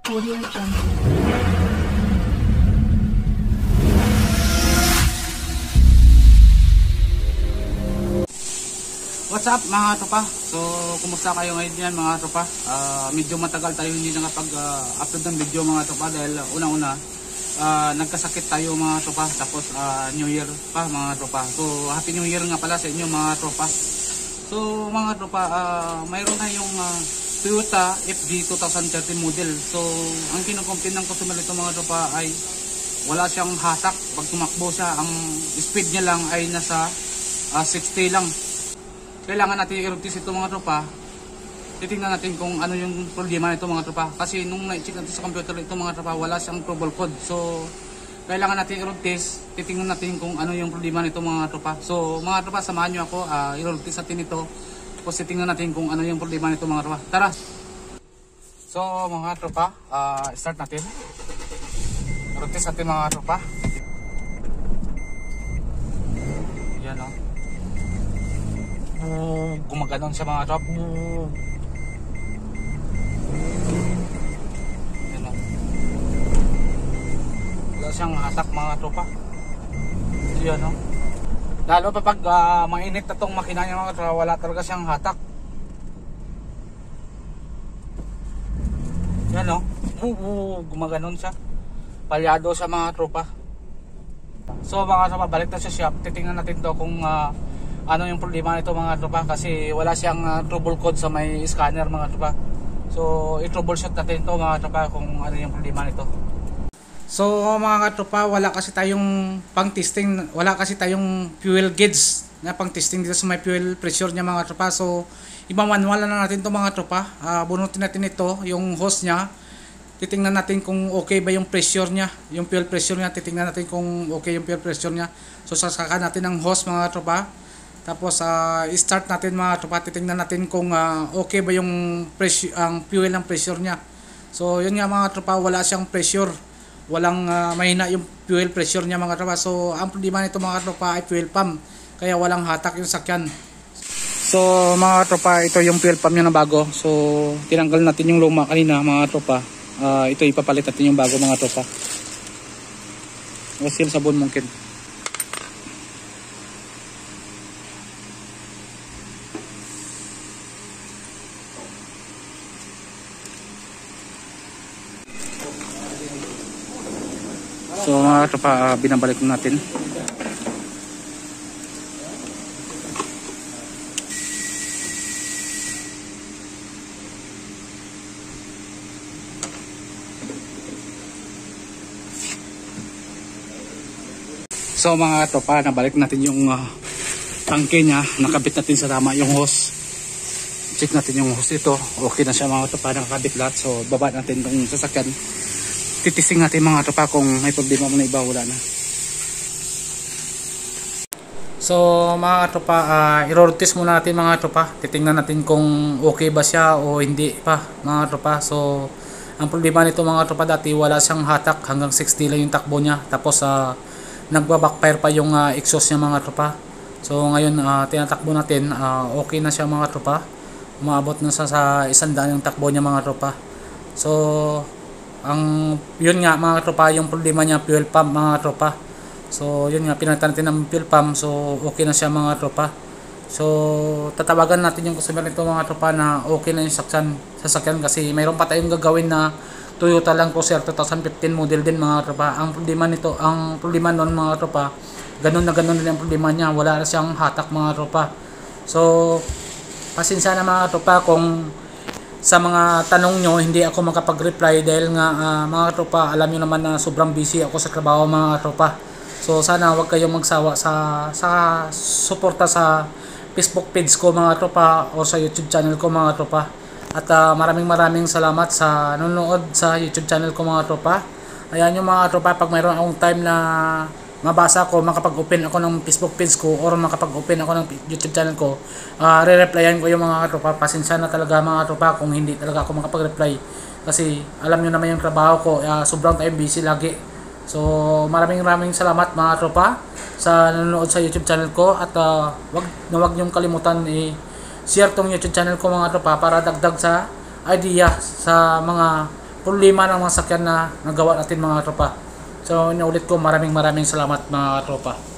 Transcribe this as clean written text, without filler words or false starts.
Audio Jungle. What's up mga tropa? So, kumusta kayo ngayon yan mga tropa? Medyo matagal tayo hindi nakapag-upload ng video mga tropa dahil unang-una nagkasakit tayo mga tropa, tapos New Year pa mga tropa. So, Happy New Year nga pala sa inyo mga tropa. So mga tropa, mayroon tayong Toyota FJ 2013 model. So, ang kinukomplain ng customer nito mga tropa ay wala siyang hatak. Pag tumakbo siya, ang speed niya lang ay nasa 60 lang. Kailangan natin i-route ito mga tropa. Titingnan natin kung ano yung problema nito mga tropa. Kasi nung na-check natin sa computer ito mga tropa, wala siyang trouble code. So, kailangan natin i-route test. Titingnan natin kung ano yung problema nito mga tropa. So, mga tropa, samahan nyo ako. I-route test natin ito. Tapos titingnan natin kung ano yung problema nito mga tropa. Tara! So, mga tropa, start natin. Route test natin mga tropa. Yan o. Gumaganon siya mga tropa. Yan o. Wala siyang hatak mga tropa. Yan o. Lalo pa pag mainit na tong makina niya mga tropa, wala talaga siyang hatak. Yan o. Gumaganon siya. Palyado siya mga tropa. So mga tropa, balik na sa shop. Titingnan natin to kung ano yung problema nito mga tropa, kasi wala siyang trouble code sa may scanner mga tropa. So i-troubleshoot natin to mga tropa kung ano yung problema nito. So mga tropa, wala kasi tayong pang testing, wala kasi tayong fuel gauge na pang testing dito sa may fuel pressure niya mga tropa. So iba-manual na natin to mga tropa. Bunutin natin ito, yung hose niya. Titingnan natin kung okay ba yung pressure niya, yung fuel pressure niya. Titingnan natin kung okay yung fuel pressure niya. So sasaka natin ng hose mga tropa. Tapos i-start natin mga tropa, titingnan natin kung okay ba yung pressure, ang fuel ng pressure niya. So yun nga mga tropa, wala siyang pressure. Walang mahina yung fuel pressure niya mga tropa. So ang problema nito mga tropa ay fuel pump. Kaya walang hatak yung sakyan. So mga tropa, ito yung fuel pump niya na bago. So tinanggal natin yung luma kanina mga tropa. Ito ipapalit natin yung bago mga tropa. Wasil sabon mungkin. So mga tropa, binabalik natin. So mga tropa, nabalik natin yung tangke niya. Nakabit natin sa tama yung hose. Check natin yung hose ito. Okay na siya mga tropa, nakabit lahat. So baba natin itong sasakyan. Titising natin mga tropa kung may problema mo na iba, wala na. So mga tropa, i-road test muna natin mga tropa. Titingnan natin kung okay ba siya o hindi pa mga tropa. So ang problema nito mga tropa, dati wala siyang hatak, hanggang 60 lang yung takbo niya. Tapos nagba-backfire pa yung exhaust niya mga tropa. So ngayon tinatakbo natin, okay na siya mga tropa. Umaabot na sa 100 yung takbo niya mga tropa. So yun nga mga tropa, yung problema niya fuel pump mga tropa. So yun nga, pinalitan natin ng fuel pump. So okay na siya mga tropa. So tatawagan natin yung customer nito mga tropa na okay na yung sasakyan, kasi mayroon pa tayong gagawin na Toyota Land Cruiser 2015 model din mga tropa. Ang problema noon mga tropa, ganun na ganun din ang problema niya, wala na siyang hatak mga tropa. So pasensya na mga tropa kung sa mga tanong nyo hindi ako makapag-reply, dahil nga mga tropa, alam nyo naman na sobrang busy ako sa trabaho mga tropa. So sana wag kayong magsawa sa suporta sa Facebook page ko mga tropa, o sa YouTube channel ko mga tropa. At maraming salamat sa nanonood sa YouTube channel ko mga tropa. Ayan yung mga tropa, pag mayroon akong time na mabasa ko, makapag-open ako ng Facebook page ko or makapag-open ako ng YouTube channel ko, re-replyan ko yung mga tropa. Pasensya na talaga mga tropa kung hindi talaga ako makapag-reply, kasi alam nyo naman yung trabaho ko, sobrang time busy lagi. So maraming salamat mga tropa sa nanonood sa YouTube channel ko. At wag nyong kalimutan share tong YouTube channel ko mga tropa, para dagdag sa idea sa mga problema ng mga sakyan na nagawa natin mga tropa. So inuulit ko, maraming salamat mga tropa.